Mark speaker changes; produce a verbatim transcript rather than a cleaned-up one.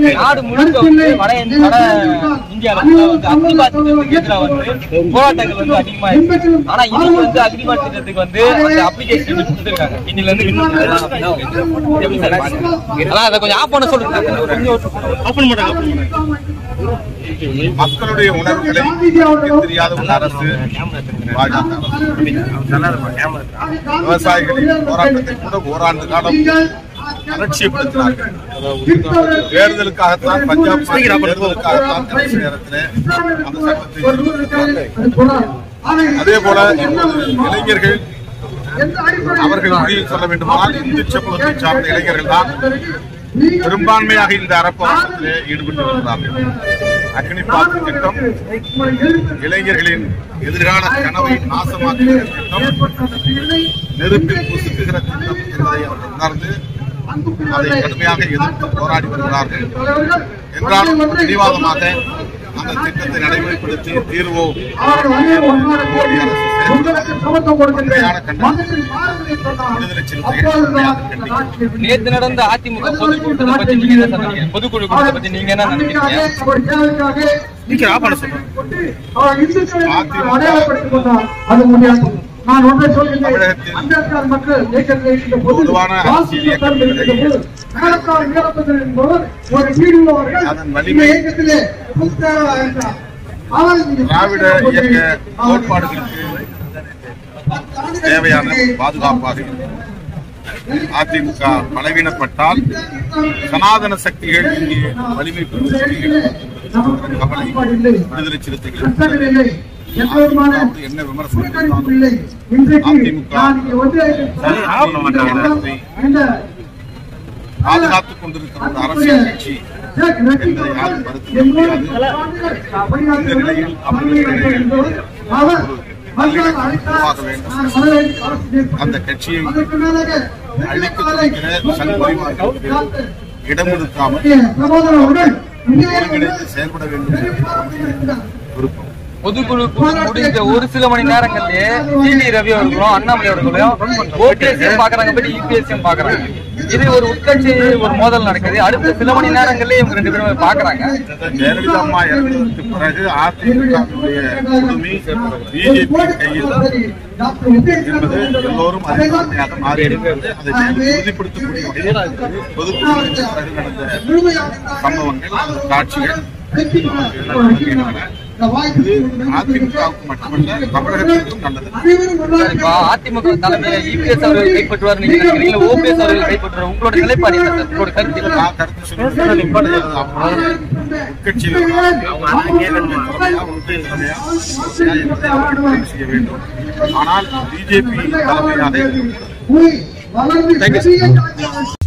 Speaker 1: நாடு முழுக்க வந்து வட வட இந்தியாவில் வந்து அக்னிபாத் திட்டத்துக்கு எதிராக வந்து போராட்டங்கள் வந்து அதிகமா இருக்கு. ஆனா இன்னைக்கு வந்து அக்னிபாத் திட்டத்துக்கு வந்து அந்த அப்ளிகேஷன் கொடுத்துருக்காங்க. இன்னில இருந்து அதான் அதை கொஞ்சம் ஆஃப் பண்ண சொல்லுங்க. ஓபன் பண்ணுங்க.
Speaker 2: மக்களுடைய உணர்வுகளை தெரியாத ஒரு அரசு விவசாயிகளின் போராட்டத்தை கூட ஓராண்டு காலம் அலட்சியப்படுத்தினார்கள். தேர்தலுக்காகத்தான் பஞ்சாப் தேர்தலுக்காகத்தான் கடைசி நேரத்தில் அந்த சட்டத்தை அதே போல இளைஞர்கள் அவர்கள் வழியில் சொல்ல வேண்டுமானால் இந்து சமூகத்தை சார்ந்த இளைஞர்கள் தான் பெரும்பான்மையாக இந்த அறப்போராட்டத்திலே ஈடுபட்டு வருகிறார்கள். அக்னிபாத் திட்டம் இளைஞர்களின் எதிர்கால கனவை நாசமாக்குகிற திட்டம், நெருப்பில் புசுக்குகிற திட்டம் என்பதை அவர்கள் உணர்ந்து அதை கடுமையாக எதிர்த்து போராடி வருகிறார்கள். என்றாலும் பிடிவாதமாக அந்த திட்டத்தை நடைமுறைப்படுத்தி தீர்வோம் மோடி அரசு
Speaker 1: நேற்று நடந்த அதிமுக பொதுக்கூட்டத்தை பத்தி நீங்க என்ன சொன்னீங்க? பொதுக்குழு கூட்டத்தை பத்தி நீங்க என்ன நினைக்கிறீங்க?
Speaker 3: நான் ஒன்றை சொல்கிறேன். அம்பேத்கர் மக்கள்
Speaker 2: பொதுவான
Speaker 3: ஒரு வீடியோ இயக்கத்திலே
Speaker 2: திராவிட இயக்க கோட்பாடுகளுக்கு தேவையான பாதுகாப்பாக அதிமுக பலவீனப்பட்டால் சனாதன சக்திகள் இங்கே வலிமை கவலை விடுதலை சிறுத்தைகள் என்ன விமர்சனம் பாதுகாத்துக் கொண்டிருக்கிற ஒரு அரசியல் கட்சி என்பதை யாரும் மறுக்க முடியாது. இந்த நிலையில் அந்த கட்சியை அழிக்க சண்பரிவார்களுக்கு இடம் கொடுக்காமல் ஒருங்கிணைந்து செயல்பட வேண்டும் விருப்பம்.
Speaker 1: பொதுக்குழு முடிந்த ஒரு சில மணி நேரங்களிலேயே டி ரவி அவர்களும் அண்ணாமலை அவர்களும் ஓபிஎஸ்சியும் பாக்குறாங்க, பட் இபிஎஸ்சியும் பாக்குறாங்க. இது ஒரு உட்கட்சி ஒரு மோதல் நடக்குது. அடுத்த சில மணி நேரங்களிலே இவங்க ரெண்டு பேரும் பாக்குறாங்க.
Speaker 2: ஜெயலலிதா அம்மா இறந்ததுக்கு பிறகு அதிமுகவுடைய பிஜேபி கையில் என்பது எல்லோரும் அதிகமாக மாறி இருக்கிறது. அதை உறுதிப்படுத்தக்கூடிய பொதுக்குழு நடந்த சம்பவங்கள் காட்சிகள் அதிமுகவுக்கு மட்டுமல்ல தமிழகத்திற்கும் நல்லது.
Speaker 1: அதிமுக தலைமையை இபிஎஸ் அவர்கள் கைப்பற்றுவார் நீங்க நினைக்கிறீங்களா? ஓபிஎஸ் அவர்கள் கைப்பற்றுவார். உங்களோட நிலைப்பாடு உங்களோட கருத்து
Speaker 2: கருத்து செய்ய வேண்டும். ஆனால் பிஜேபி தலைமையாக